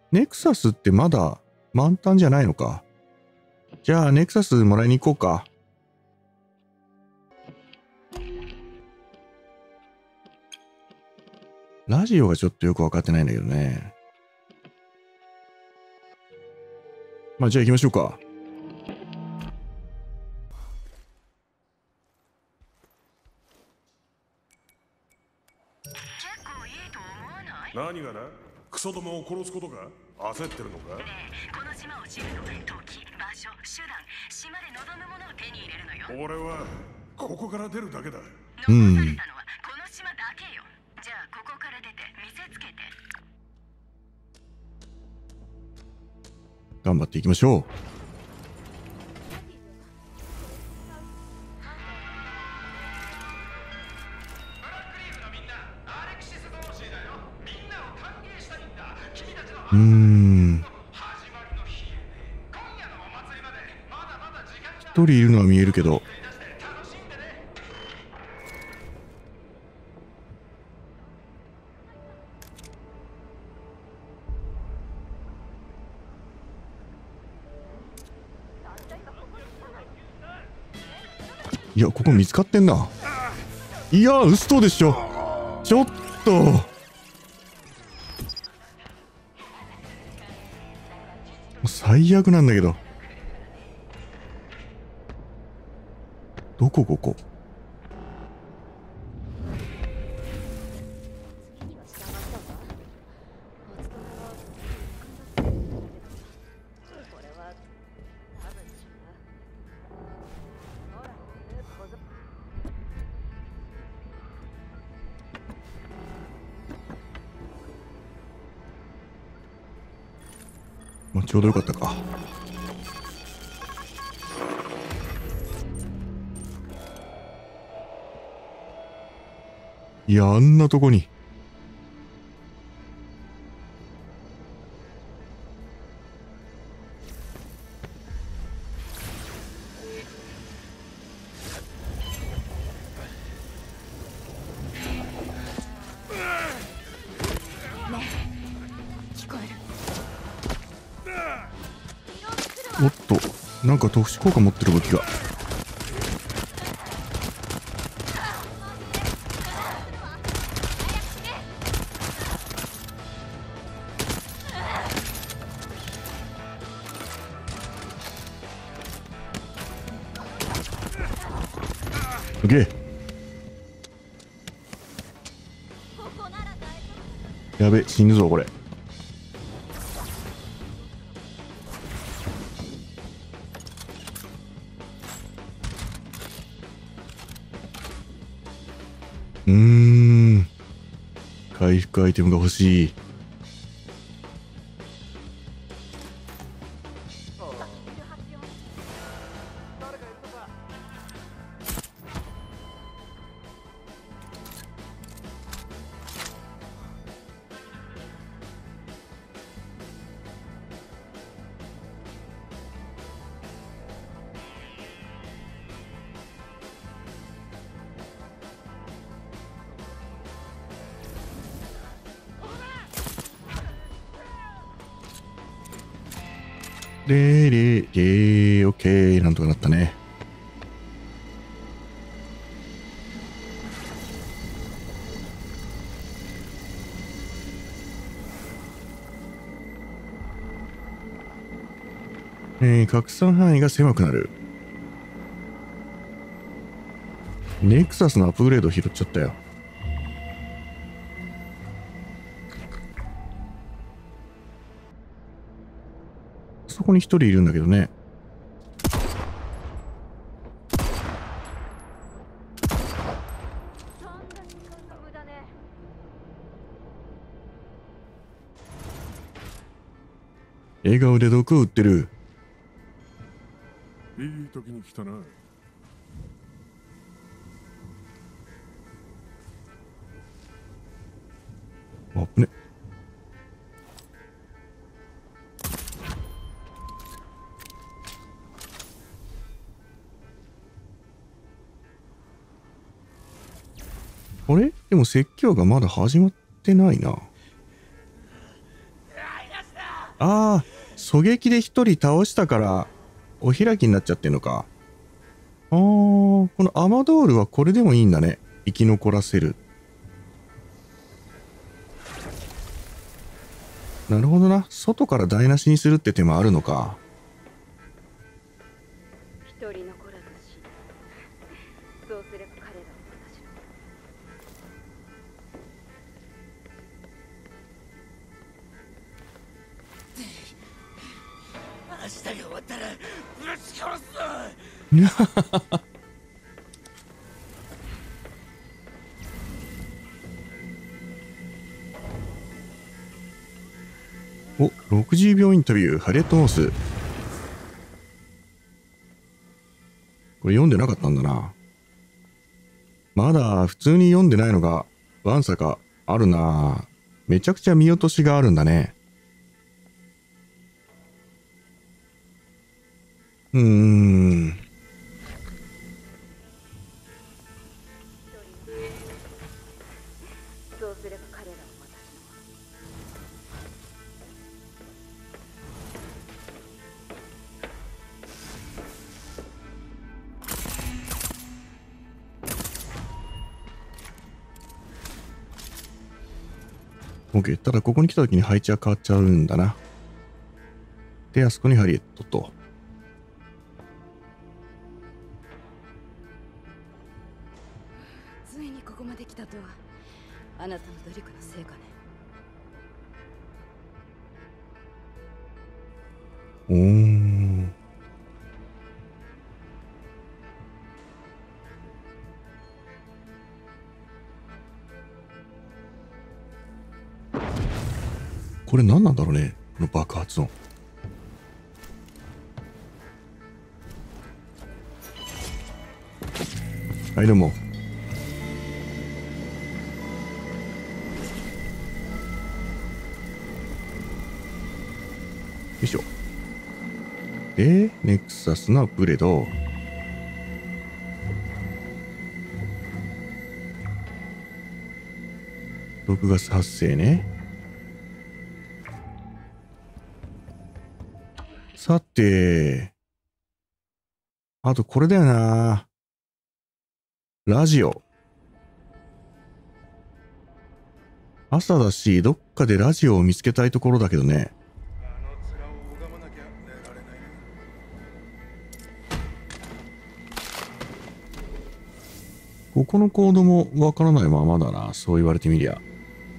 ネクサスってまだ満タンじゃないのか。じゃあネクサスもらいに行こうか。ラジオがちょっとよく分かってないんだけどね。まあじゃあ行きましょうか。 何がな？クソどもを殺すことか？焦ってるのか？ ねえ、この島を知るのは時、場所、手段、島で望むものを手に入れるのよ。 俺はここから出るだけだ。 残されたのはこの島だけよ。じゃあここから出て見せつけて。 頑張っていきましょう。一人いるのは見えるけど。いや、ここ見つかってんな。いや、嘘でしょ。ちょっと。最悪なんだけど。どこここ。まあ、ちょうどよかったか。いや、あんなとこに。おっと、なんか特殊効果持ってる武器が。オッケー。やべ、死ぬぞこれ。回復アイテムが欲しい。オッケー、なんとかなったね。拡散範囲が狭くなる。ネクサスのアップグレード拾っちゃったよ。そこに一人いるんだけどね。笑顔で毒を売ってる。 いい時に来たな。 あぶね。あれでも説教がまだ始まってないな。 ああ、狙撃で一人倒したから、お開きになっちゃってんのか。ああ、このアマドールはこれでもいいんだね。生き残らせる。なるほどな。外から台無しにするって手もあるのか。 一人残らず死ぬ。そうすれば彼らは私の。 話が終わったらぶち殺すぞ。 お、60秒インタビュー、ハリエット・モース。これ読んでなかったんだな。まだ普通に読んでないのが、わんさかあるな。めちゃくちゃ見落としがあるんだね。 そうすれば彼らは私の。 OK。ただここに来た時に配置は変わっちゃうんだな。で、あそこにハリエットと。 ついにここまで来たとはあなたの努力の成果ね。 おー。これ何なんだろうね、この爆発音。はい、どうも。よいしょ。で、ネクサスのブレード。6月発生ね。さて、あとこれだよな。ラジオ。朝だし、どっかでラジオを見つけたいところだけどね。ここのコードもわからないままだな。そう言われてみりゃ。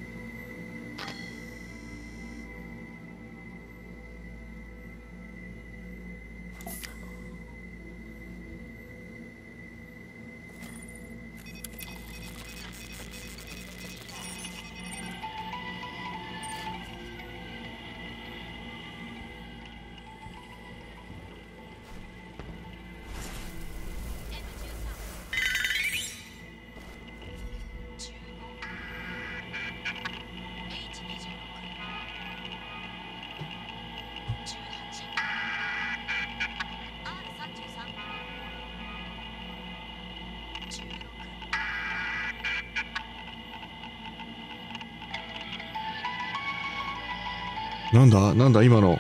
なんだなんだ今の。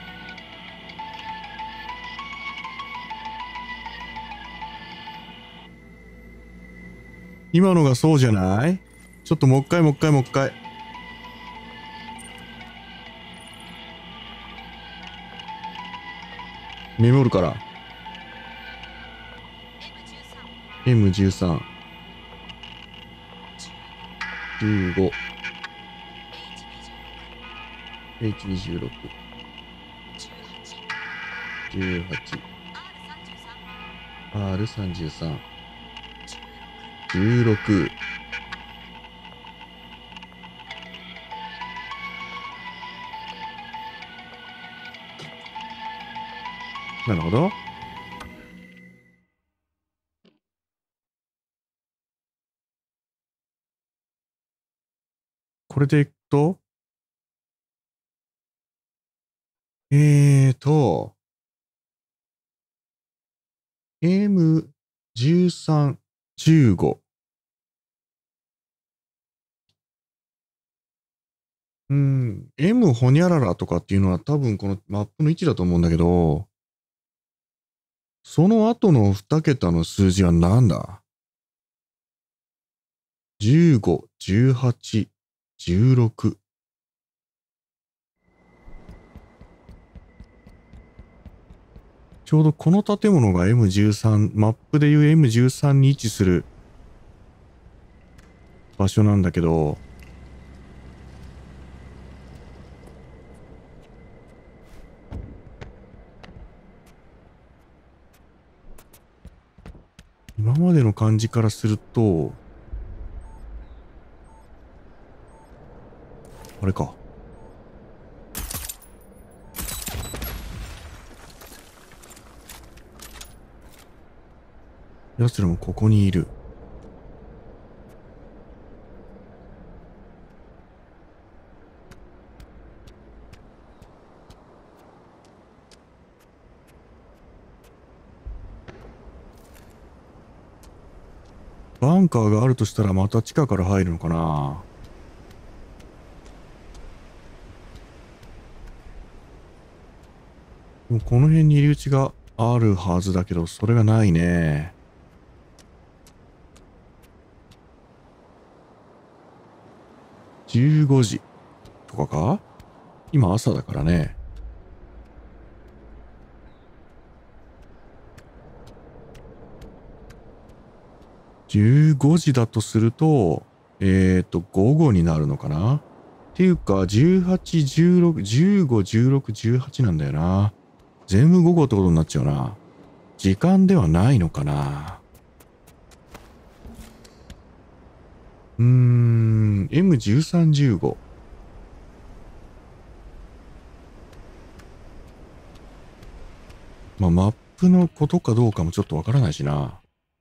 今のがそうじゃない？ちょっともう一回もう一回もう一回。メモるから。M13。15。H26。18。R33。16。なるほど。これでいくと、M13、15。 M ホニャララとかっていうのは多分このマップの位置だと思うんだけど、その後の2桁の数字は何だ？ 15、18、16。ちょうどこの建物が M13、マップでいう M13 に位置する場所なんだけど、今までの感じからすると、あれか。奴らもここにいる。バンカーがあるとしたらまた地下から入るのかな。でもこの辺に入り口があるはずだけど、それがないね。15時とかか？今朝だからね。15時だとすると、午後になるのかなっていうか、18、16、15、16、18なんだよな。全部午後ってことになっちゃうな。時間ではないのかな。M13、15。まあ、マップのことかどうかもちょっとわからないしな。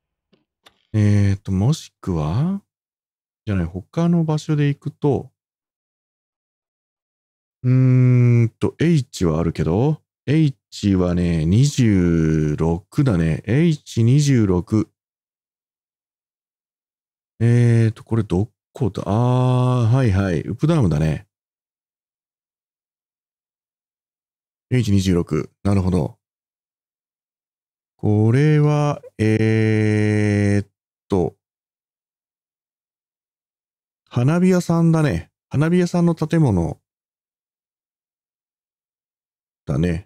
もしくは、じゃない、他の場所で行くと、H はあるけど、H はね、26だね。H26。これどこだ？はいはい。ウプダームだね。H26。なるほど。これは、花火屋さんだね。花火屋さんの建物だね。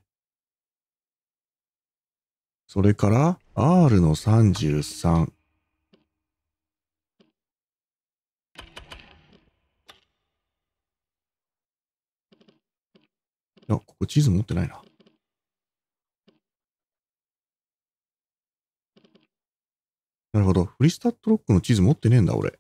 それから、R の33。あ、ここ地図持ってないな。なるほど。フリスタットロックの地図持ってねえんだ、俺。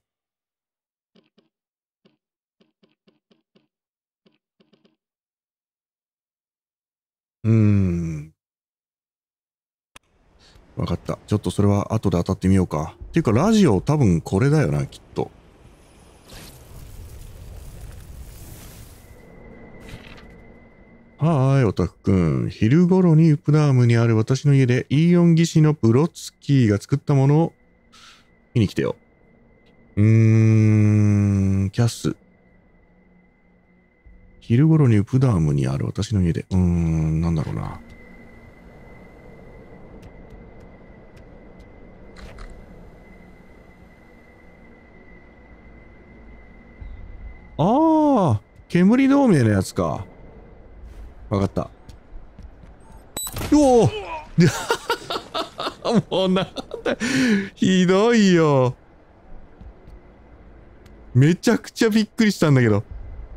わかった。ちょっとそれは後で当たってみようか。っていうか、ラジオ多分これだよな、きっと。はーい、オタクくん。昼頃にウプダームにある私の家でイーヨン技師のブロツキーが作ったものを見に来てよ。キャス。昼頃にウプダームにある私の家で。なんだろうな。煙同盟のやつか。わかった。うおもうなんだ。ひどいよ。めちゃくちゃびっくりしたんだけど。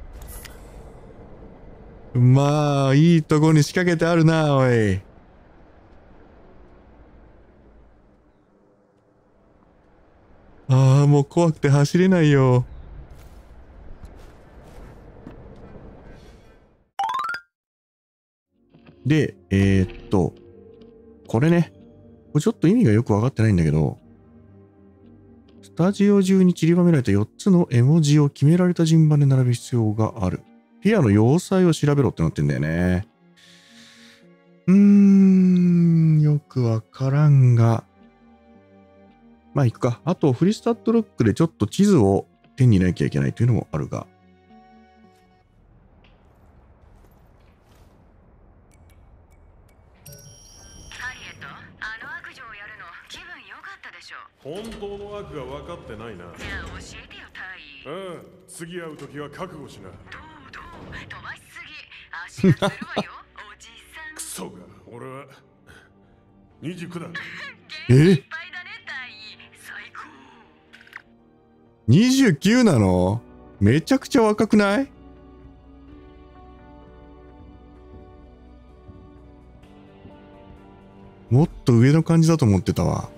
まあ、いいとこに仕掛けてあるな、おい。もう怖くて走れないよ。で、これね。これちょっと意味がよくわかってないんだけど、スタジオ中に散りばめられた4つの絵文字を決められた順番で並べる必要がある。部屋の要塞を調べろってなってんだよね。よくわからんが。まあ行くか。あと、フリスタットロックでちょっと地図を手に入れなきゃいけないというのもあるが。 ってないな。 じゃあ教えてよタイ。 うん、次会う時は覚悟しな。 どう飛ばしすぎ。足がつるわよおじさん。 クソが、俺は29だ。 元気いっぱいだねタイ。最高。 29なの？めちゃくちゃ若くない？もっと上の感じだと思ってたわ。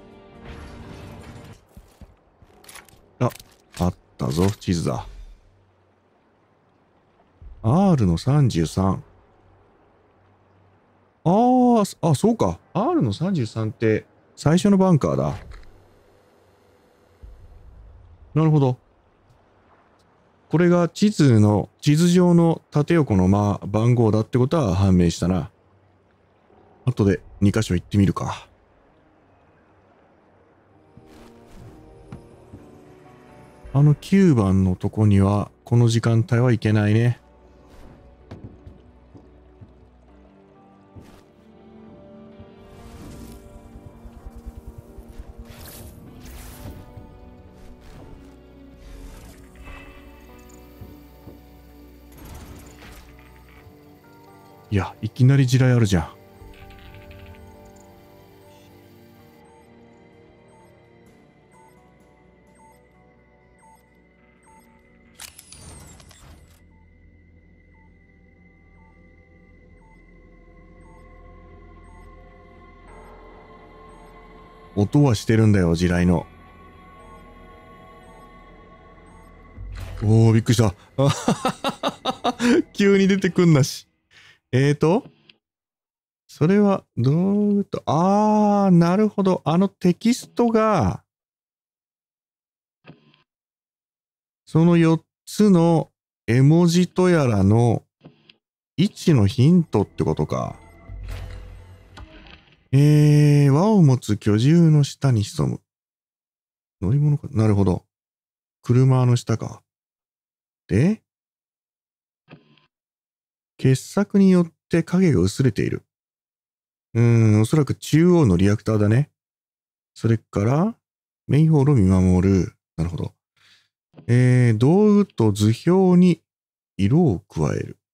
あったぞ、地図だ。R の33。そうか。R の33って最初のバンカーだ。なるほど。これが地図上の縦横の番号だってことは判明したな。後で2箇所行ってみるか。あの9番のとこにはこの時間帯は行けないね。いや、いきなり地雷あるじゃん。音はしてるんだよ、地雷の。おー、びっくりした。急に出てくんなし。それは、なるほど。あのテキストが、その4つの絵文字とやらの位置のヒントってことか。輪を持つ巨獣の下に潜む。乗り物か。なるほど。車の下か。で、傑作によって影が薄れている。おそらく中央のリアクターだね。それから、メインホールを見守る。なるほど。道具と図表に色を加える。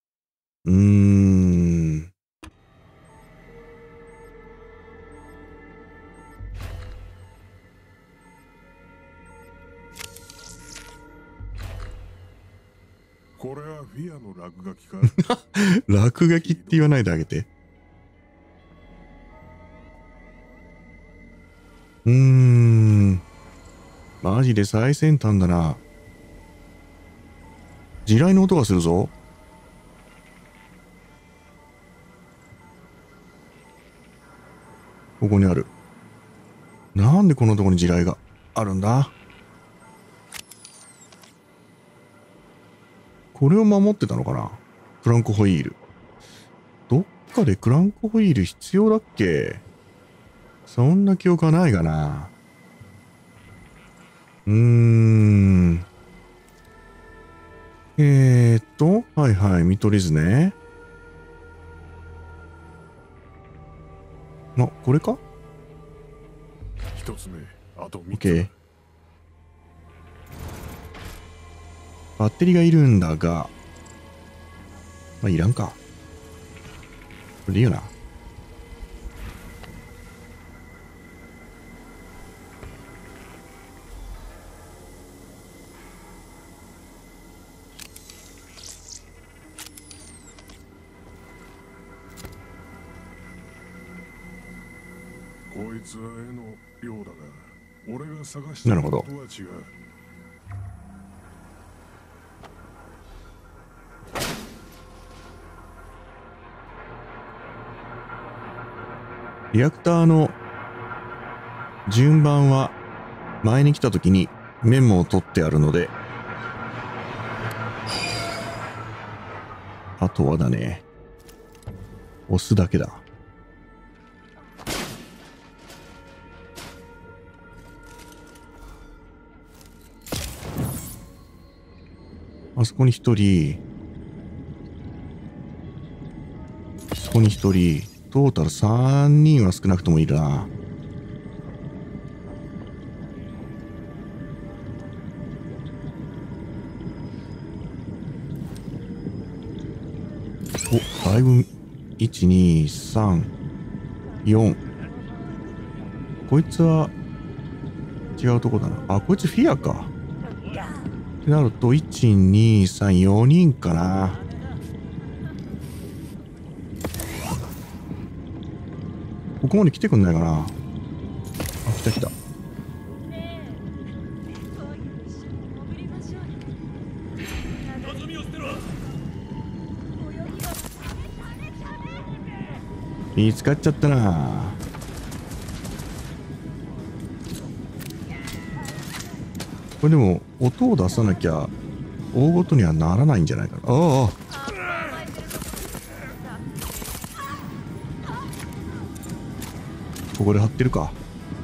これはフィアの落書きか？ 落書きって言わないであげて。マジで最先端だな。地雷の音がするぞ。ここにある。なんでこのとこに地雷があるんだ？これを守ってたのかな？クランクホイール。どっかでクランクホイール必要だっけ？そんな記憶はないがな。はいはい、見取り図ね。これか？ 一つ目、あと3つ。 OK。バッテリーがいるんだが、いらんか。これでいいよな。 こいつは絵のようだが、俺が探していることは違う。 リアクターの順番は前に来た時にメモを取ってあるので、あとはだね、押すだけだ。あそこに一人、そこに一人、トータル3人は少なくともいるな。 お、だいぶ、1、2、3、4。こいつは、違うとこだな。あ、こいつフィアか。ってなると、1、2、3、4人かな。ここまで来てくんないかな。あ、来た来た。見つかっちゃったな。これでも音を出さなきゃ大ごとにはならないんじゃないかな。ああ、ここで張ってるか。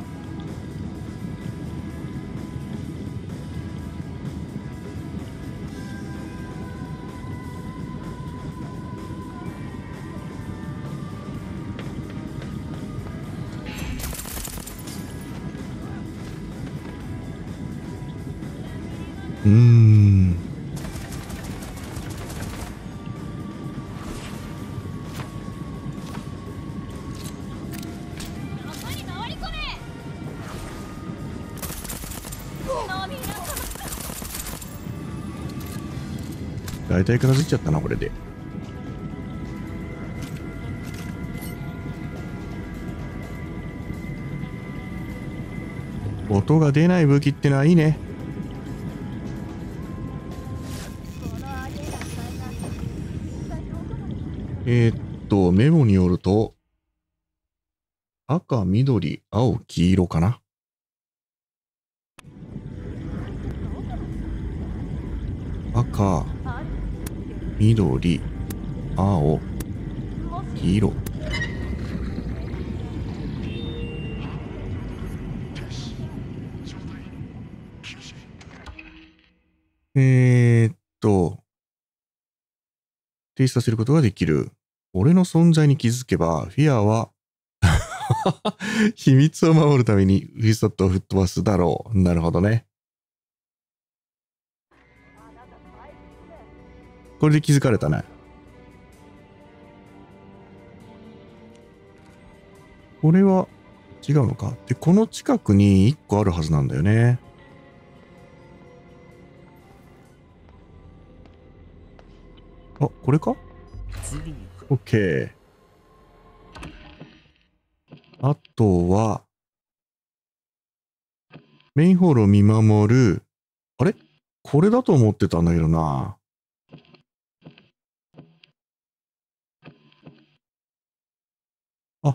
大体片付いちゃったな、これで。音が出ない武器ってのはいいね。メモによると、赤、緑、青、黄色かな。赤、緑、青、黄色。停止させることができる。俺の存在に気づけば、フィアは秘密を守るためにウィソットを吹っ飛ばすだろう。なるほどね。これで気づかれたね。これは違うのか。で、この近くに1個あるはずなんだよね。あ、これか？オッケー。あとは、メインホールを見守る。あれ？これだと思ってたんだけどな。あ。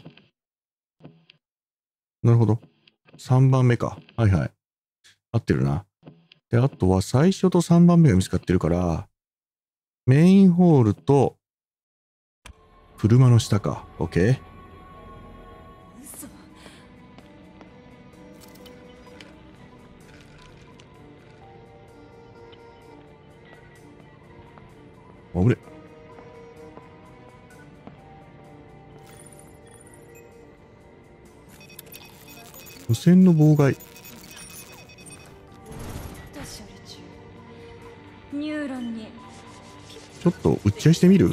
なるほど。3番目か。はいはい。合ってるな。で、あとは最初と3番目が見つかってるから、メインホールと、車の下か。オッケー。危ね。無線の妨害。ちょっと打ち合いしてみる？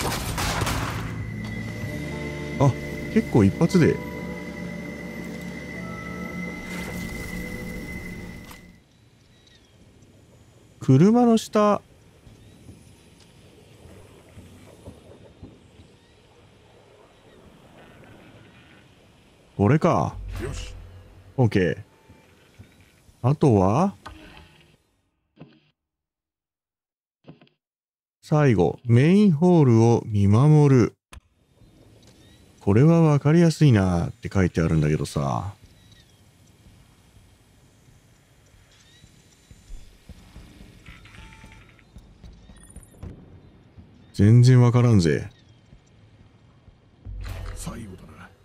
あ、結構一発で。車の下。これか。 よし。 OK。あとは最後、メインホールを見守る。これはわかりやすいなって書いてあるんだけどさ。全然わからんぜ。 最後だな。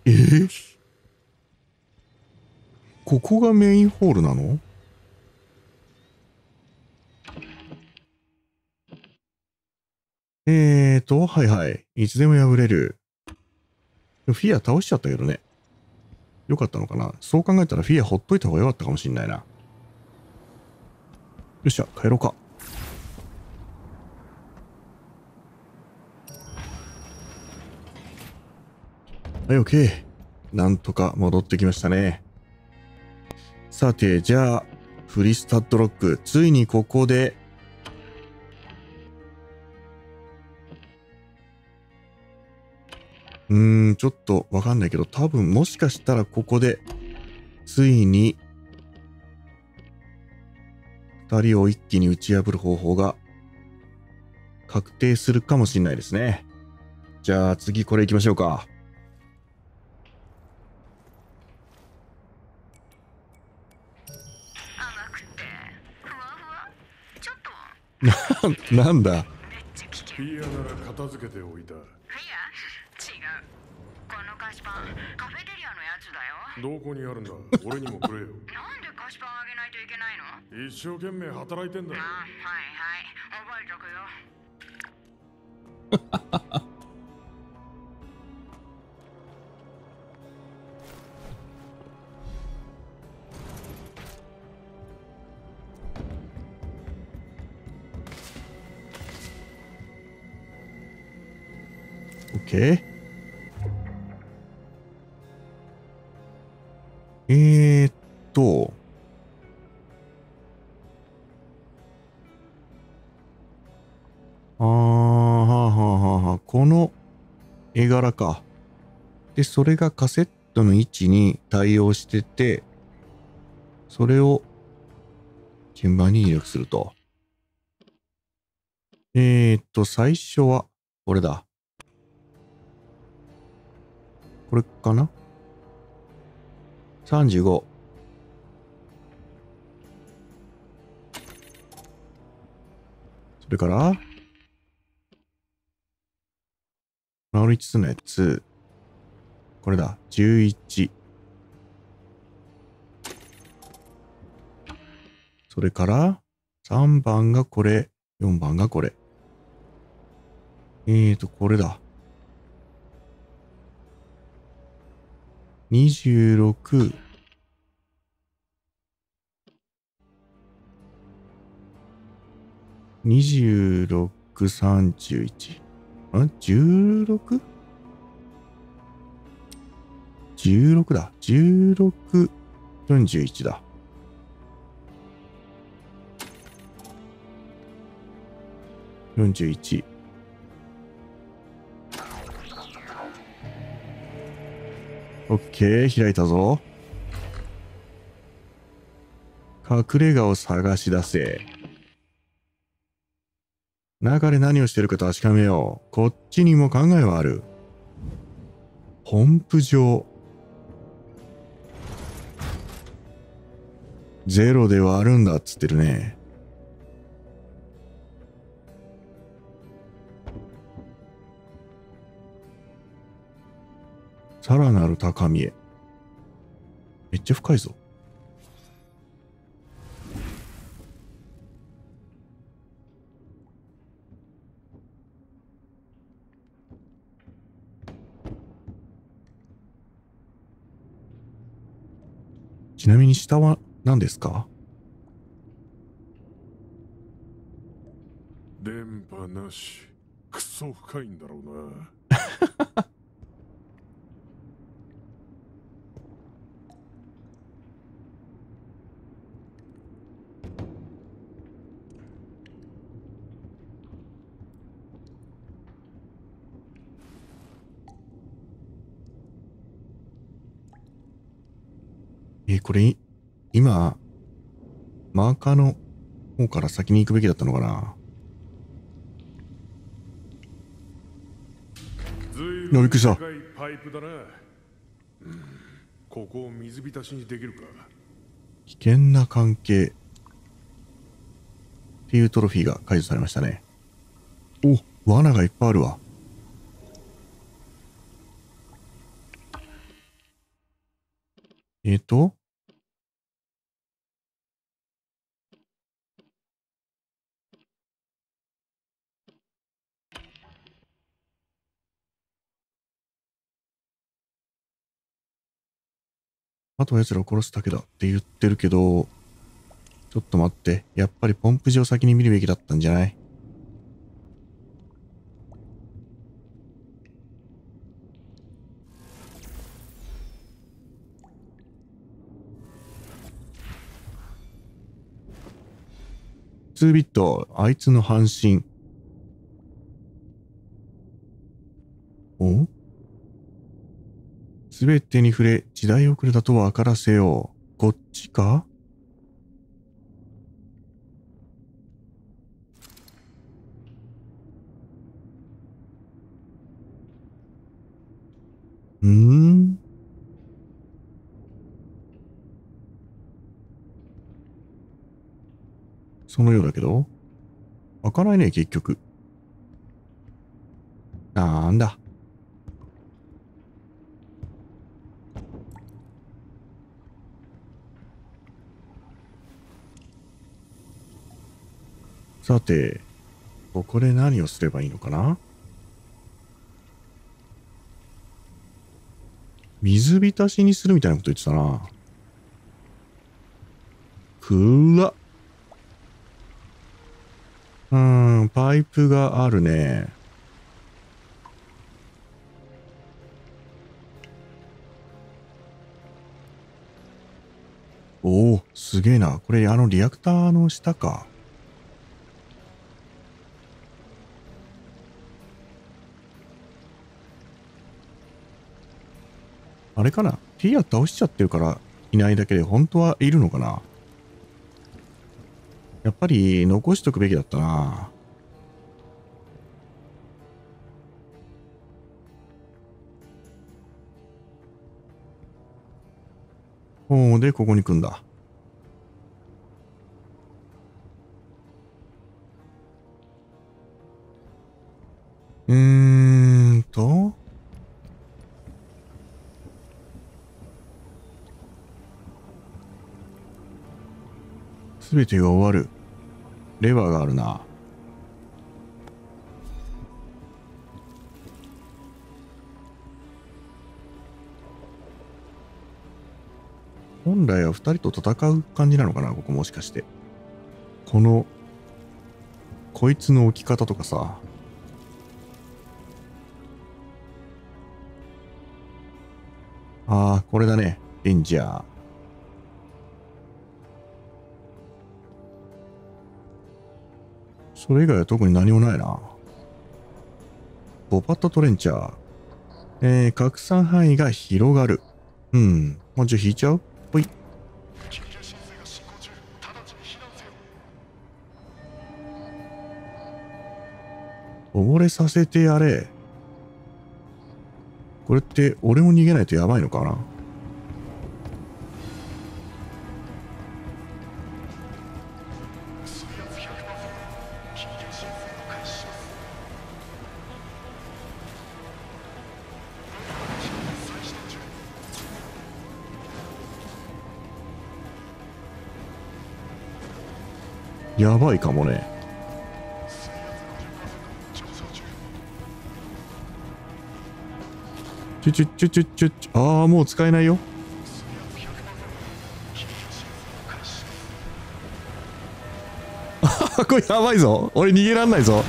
ここがメインホールなの？はいはい。いつでも破れる。フィア倒しちゃったけどね。よかったのかな。そう考えたらフィアほっといた方がよかったかもしんないな。よっしゃ、帰ろうか。 はい、OK。なんとか戻ってきましたね。さて、じゃあ、フリスタッドロック。ついにここで、ちょっとわかんないけど、多分もしかしたらここで、ついに、二人を一気に打ち破る方法が確定するかもしれないですね。じゃあ次これ行きましょうか。 甘くてふわふわちょっとなんだ。 めっちゃ危険。 フィアなら片付けておいた。 いや違う、この菓子パンカフェテリアのやつだよ。 どこにあるんだ。俺にもくれよ。 なんで菓子パンあげないといけないの？ 一生懸命働いてんだ。 あ、はいはい覚えとくよ。 OK。と、はあはあはあ、この絵柄か。で、それがカセットの位置に対応してて、それを順番に入力すると。最初は、これだ。これかな ?35。それから、丸5つのやつ。これだ。11。それから、3番がこれ。4番がこれ。これだ。26。26、31。16？ 16 だ。16、41だ。41。オッケー、開いたぞ。隠れ家を探し出せ。中で何をしてるか確かめよう。こっちにも考えはある。ポンプ場。ゼロではあるんだっつってるね。さらなる高みへ。めっちゃ深いぞ。ちなみに下は何ですか？ 電波なし。クソ深いんだろうな。 これ、今、マーカーの方から先に行くべきだったのかな？びっくりした。 深いパイプだな。ここを水浸しにできるか。 危険な関係っていうトロフィーが解除されましたね。お、罠がいっぱいあるわ。あとは奴らを殺すだけだって言ってるけど、ちょっと待って。やっぱりポンプ場を先に見るべきだったんじゃない？ 2ビット、あいつの半身。お？すべてに触れ、時代遅れだと分からせよう。こっちか？そのようだけど開かないね、結局。なんだ。さて、ここで何をすればいいのかな？水浸しにするみたいなこと言ってたな。くらっ。パイプがあるね。おお、すげえな。これリアクターの下か。あれかな？ティア倒しちゃってるからいないだけで本当はいるのかな？やっぱり残しとくべきだったな。おー、で、ここに来んだ。すべてが終わる。レバーがあるな。本来は二人と戦う感じなのかな、ここもしかして。こいつの置き方とかさ。ああ、これだね。レンジャー。それ以外は特に何もないな。ボパットトレンチャー。拡散範囲が広がる。もうじゃあ引いちゃう？ほい。溺れさせてやれ。これって俺も逃げないとやばいのかな？やばいかもね。ああ、もう使えないよ。あ、これやばいぞ。俺逃げらんないぞ。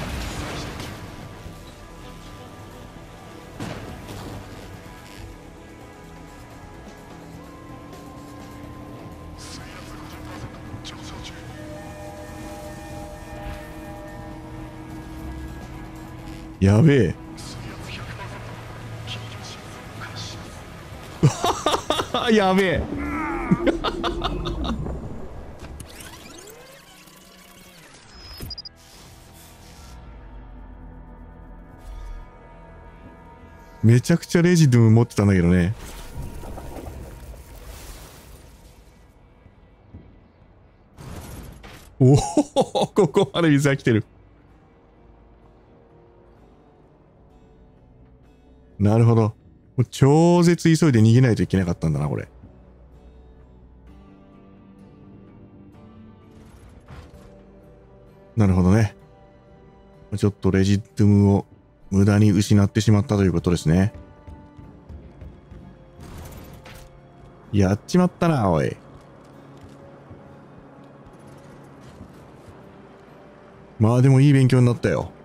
やべえ。やべえ。めちゃくちゃレジドゥム持ってたんだけどね。おお、ここまで水が来てる。なるほど。もう超絶急いで逃げないといけなかったんだな、これ。なるほどね。ちょっとレジドゥムを無駄に失ってしまったということですね。やっちまったな、おい。まあでもいい勉強になったよ。